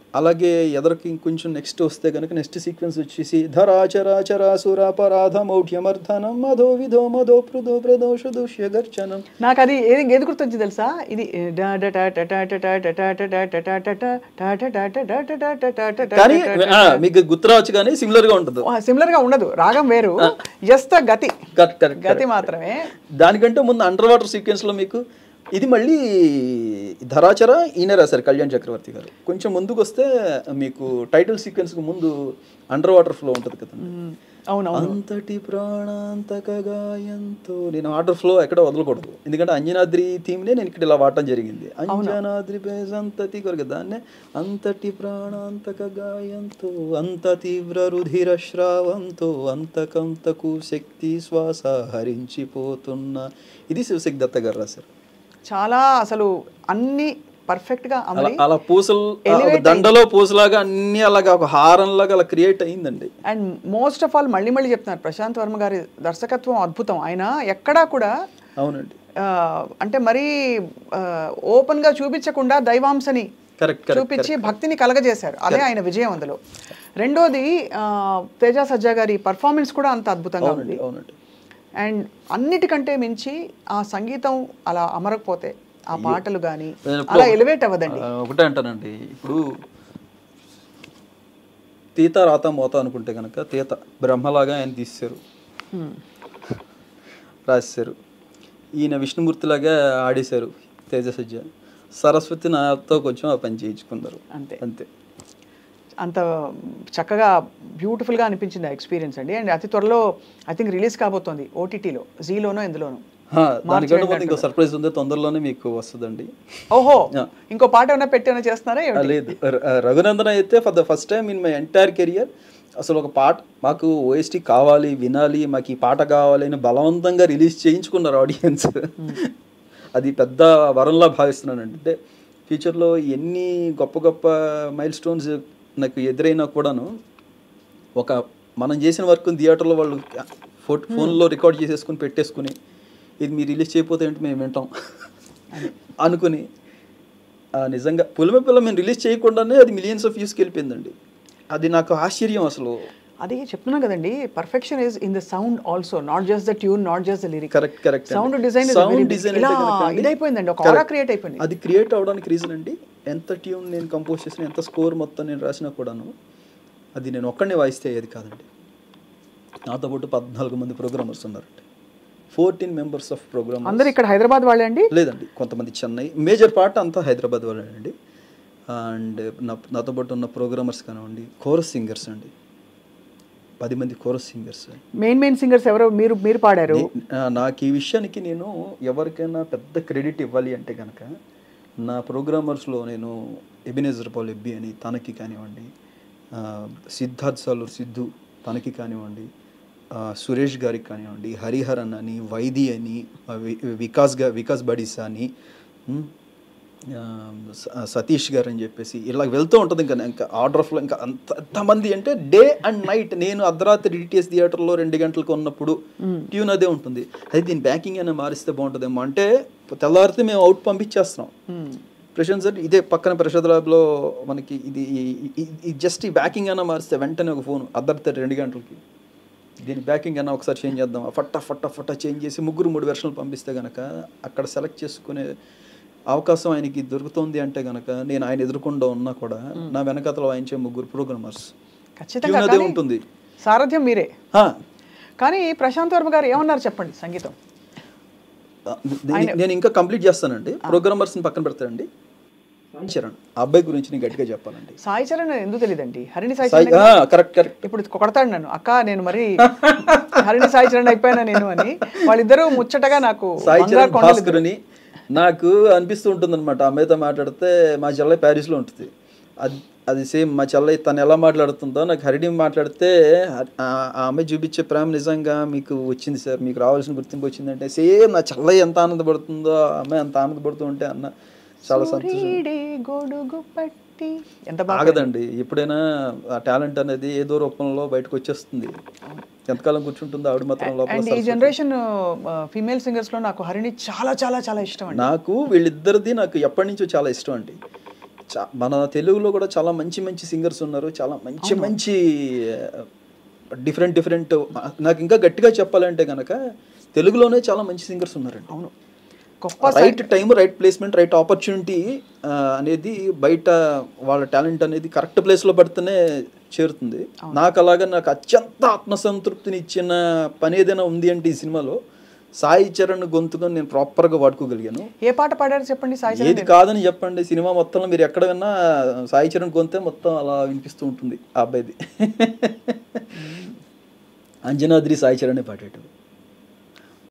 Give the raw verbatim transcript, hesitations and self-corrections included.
అలాగే ఎదరికి ఇంకొంచెం నెక్స్ట్ వస్తే కనుక నెక్స్ట్ సీక్వెన్స్ వచ్చేసి ధరాచరాచరాసురాపరాధమౌఢ్యమర్ధనం మధో విధో మధో ప్రదో ప్రదోష దోష్య గర్చనం. నాకు అది ఏది ఏది గుర్తొచ్చింది తెలుసా, ఇది కానీ మీకు గుర్తు రావచ్చు కానీ సిమిలర్ గా ఉంటుంది. సిమిలర్ గా ఉండదు, రాగం వేరు, జస్ట్ గతి గతి మాత్రమే. దానికంటే ముందు అండర్ వాటర్ సీక్వెన్స్ లో మీకు ఇది మళ్ళీ ధరాచర ఈయన రాశారు కళ్యాణ్ చక్రవర్తి గారు. కొంచెం ముందుకు వస్తే మీకు టైటిల్ సీక్వెన్స్ కు ముందు అండర్ వాటర్ ఫ్లో ఉంటుంది కదండి. అంతటి ప్రాణాంతక గాయంతో నేను వాటర్ ఫ్లో ఎక్కడ వదలకూడదు, ఎందుకంటే అంజనాద్రి థీమ్నే నేను ఇక్కడ ఇలా వాడటం జరిగింది. అంజనాద్రి పేజంతతి కొరకు దాన్నే అంతటి ప్రాణాంతక గాయంతో అంత తీవ్ర రుధిర శ్రావంతో అంతకంతకు శక్తి శ్వాస హరించిపోతున్న, ఇది శివశక్తి దత్త గారు రాశారు. చాలా అసలు అన్ని పర్ఫెక్ట్ గా అలా పూసలు దండలో పూసలాగా అన్ని అలాగా ఒక హారంలాగా అలా క్రియేట్ అయిందండి. అండ్ మోస్ట్ ఆఫ్ ఆల్ మళ్ళీ మళ్ళీ చెప్తున్నారు, ప్రశాంత్ వర్మ గారి దర్శకత్వం అద్భుతం. ఆయన ఎక్కడా కూడా అవునండి అంటే మరీ ఓపెన్ గా చూపించకుండా దైవాంశని చూపించి భక్తిని కలగజేశారు, అదే ఆయన విజయం. అందులో రెండోది తేజ సజ్జా గారి పర్ఫార్మెన్స్ కూడా అంత అద్భుతంగా ఉంది. అండ్ అన్నిటికంటే మించి ఆ సంగీతం అలా అమరకపోతే ఆ పాటలు కానీ అలా ఎలివేట్ అవ్వదండి. ఒకటే అంటానండి, ఇప్పుడు తీత రాత మోత అనుకుంటే కనుక తీత బ్రహ్మలాగా ఆయన తీశారు రాశారు, ఈయన విష్ణుమూర్తిలాగా ఆడేశారు తేజ సజ్జ, సరస్వతి నాతో కొంచెం ఆ పని చేయించుకున్నారు అంతే అంతే. అంత చక్కగా బ్యూటిఫుల్గా అనిపించింది ఆ ఎక్స్పీరియన్స్ అండి. అండ్ అతి త్వరలో ఐ థింక్ రిలీజ్ కాబోతోంది ఓటీటీలో, జీలోనో ఎందులోనో. ఇంకో సర్ప్రైజ్ ఉంది, తొందరలోనే మీకు వస్తుందండి. ఓహో, ఇంకో పాట ఏమైనా పెట్టి ఏమైనా చేస్తున్నారా? లేదు, రఘునందన్ అయితే for the first time in my entire career అసలు ఒక పాట మాకు ఓఎస్టీ కావాలి వినాలి, మాకు ఈ పాట కావాలి అని బలవంతంగా రిలీజ్ చేయించుకున్నారు ఆడియన్స్. అది పెద్ద వరంలా భావిస్తున్నానండి. అంటే ఫ్యూచర్లో ఎన్ని గొప్ప గొప్ప మైల్ స్టోన్స్ నాకు ఎదురైనా కూడాను ఒక మనం చేసిన వర్క్ థియేటర్లో వాళ్ళు ఫో ఫోన్లో రికార్డ్ చేసేసుకుని పెట్టేసుకుని ఇది మీరు రిలీజ్ చేయకపోతే ఏంటి మేము వింటాం అనుకుని నిజంగా పులిమ పిల్ల మేము రిలీజ్ చేయకుండానే అది మిలియన్స్ ఆఫ్ వ్యూస్కి వెళ్ళిపోయిందండి. అది నాకు ఆశ్చర్యం అసలు. అది చెప్తున్నా కదండి, perfection is in the sound also, not just the tune, not just the lyric. Correct correct. Sound design sound design ఇదైపోయిందండి, ఒక ఆరా క్రియేట్ అయిపోయింది. అది క్రియేట్ అవడానికి రీజన్ అండి, ఎంత ట్యూన్ నేను కంపోజ్ చేసిన, ఎంత స్కోర్ మొత్తం నేను రాసినా కూడాను అది నేను ఒక్కడినే వాయిస్తే అయ్యేది కాదండి. నాతో పాటు పద్నాలుగు మంది ప్రోగ్రామర్స్ ఉన్నారండి, ఫోర్టీన్ మెంబర్స్ ఆఫ్ ప్రోగ్రామ్. అందరు ఇక్కడ హైదరాబాద్ వాళ్ళే అండి? లేదండి, కొంతమంది చెన్నై, మేజర్ పార్ట్ అంతా హైదరాబాద్ వాళ్ళే అండి. అండ్ నా నాతో పాటు ఉన్న ప్రోగ్రామర్స్ కానివ్వండి, కోరస్ సింగర్స్ అండి, పది మంది chorus singers. Main main singers ఎవరో మీరు మీరు పాడారు. నాకు ఈ విషయానికి నేను ఎవరికైనా పెద్ద క్రెడిట్ ఇవ్వాలి అంటే కనుక నా ప్రోగ్రామర్స్లో నేను ఎబినేజర్ పాల్ ఎబ్బి అని తనకి కానివ్వండి, సిద్ధార్థ్ సాలూర్ సిద్ధు తనకి కానివ్వండి, సురేష్ గారికి కానివ్వండి, హరిహరన్ అని, వైది అని, వికాస్ గా వికాస్ బడిసా అని, సతీష్ గారు అని చెప్పేసి ఇలా వెళ్తూ ఉంటుంది. ఇంకా ఇంకా ఆర్డర్ ఆఫ్లో ఇంకా అంత అంతమంది అంటే డే అండ్ నైట్. నేను అర్ధరాత్రి డిటిఎస్ థియేటర్లో రెండు గంటలకు ఉన్నప్పుడు ట్యూన్ అదే ఉంటుంది, అది దీని బ్యాకింగ్ అయినా మారిస్తే బాగుంటుందేమో అంటే తెల్లారితే మేము అవుట్ పంపించేస్తున్నాం. ప్రశాంత్ సార్ ఇదే పక్కన ప్రసాద్ ల్యాబ్లో మనకి ఇది జస్ట్ ఈ బ్యాకింగ్ అయినా మారిస్తే వెంటనే ఒక ఫోన్ అర్ధరాత్రి రెండు గంటలకి దీని బ్యాకింగ్ అయినా ఒకసారి చేంజ్ చేద్దాం, ఫట్టా ఫట్టా ఫట్టా చేంజ్ చేసి ముగ్గురు మూడు వెర్షన్లు పంపిస్తే కనుక అక్కడ సెలెక్ట్ చేసుకునే అవకాశం ఆయనకి దొరుకుతుంది. అంటే కనుక నేను ఆయన ఎదుర్కొండా ఉన్నా కూడా నా వెనకతలో వాయించే ముగ్గురు ప్రోగ్రామర్స్ ఖచ్చితంగా ఉంటుంది, సారథ్యం మీరే. కానీ ప్రశాంత్ వర్మ గారు ఏమన్నారు చెప్పండి సంగీతం? నేను ఇంకా కంప్లీట్ చేస్తానండి, ప్రోగ్రామర్స్ని పక్కన పెడతానండి. సాయి చరణ్ ఆ అబ్బాయి గురించి నేను గట్టిగా చెప్పాలండి. సాయి చరణ్ ఎందుకు తెలియదండి? Harini Sai Charan correct correct. ఇప్పుడు కొడతాడు నన్ను, అక్క నేను మరి హరిణి సాయి చరణ్ అయిపోయినా నేను అని. వాళ్ళిద్దరూ ముచ్చటగా నాకు సాయి చరణ్ భాస్కరుని నాకు అనిపిస్తూ ఉంటుంది అనమాట. అమ్మాయితో మాట్లాడితే మా చెల్లె ప్యారిస్లో ఉంటుంది, అది అది సేమ్ మా చెల్లె తను ఎలా మాట్లాడుతుందో నాకు హరిణి మాట్లాడితే ఆ అమ్మాయి చూపించే ప్రేమ నిజంగా మీకు వచ్చింది సార్, మీకు రావాల్సిన గుర్తింపు వచ్చిందంటే సేమ్ నా చెల్లె ఎంత ఆనందపడుతుందో ఆ అమ్మాయి అంత ఆనందపడుతూ ఉంటే అన్న చాలా సంతోషం. ఆగదండి, ఎప్పుడైనా ఆ టాలెంట్ అనేది ఏదో రూపంలో బయటకు వచ్చేస్తుంది, ఎంతకాలం కూర్చుంటుందో ఆవిడ మాత్రం లోపల. ఈ జనరేషన్ ఫీమేల్ సింగర్స్ లో నాకు హరిణి చాలా చాలా చాలా ఇష్టం అండి. నాకు వీళ్ళిద్దరిది నాకు ఎప్పటి నుంచో చాలా ఇష్టం అండి. చా మన తెలుగులో కూడా చాలా మంచి మంచి సింగర్స్ ఉన్నారు, చాలా మంచి మంచి డిఫరెంట్ డిఫరెంట్. నాకు ఇంకా గట్టిగా చెప్పాలంటే కనుక తెలుగులోనే చాలా మంచి సింగర్స్ ఉన్నారండి. అవును, గొప్ప right time, right placement, right opportunity అనేది బయట వాళ్ళ టాలెంట్ అనేది కరెక్ట్ ప్లేస్లో పడితేనే చేరుతుంది. నాకు అలాగా నాకు అత్యంత ఆత్మసంతృప్తిని ఇచ్చిన పని ఏదైనా ఉంది అంటే ఈ సినిమాలో సాయి చరణ్ గొంతుగా నేను ప్రాపర్గా వాడుకోగలిగాను. ఏ పాట పాడారు చెప్పండి సాయి చరణ్? ఏది కాదని చెప్పండి, సినిమా మొత్తంలో మీరు ఎక్కడ విన్నా సాయి చరణ్ గొంతే మొత్తం అలా వినిపిస్తూ ఉంటుంది. ఆ అబ్బాయిది అంజనాద్రి సాయి చరణ్ పాడేటప్పుడు.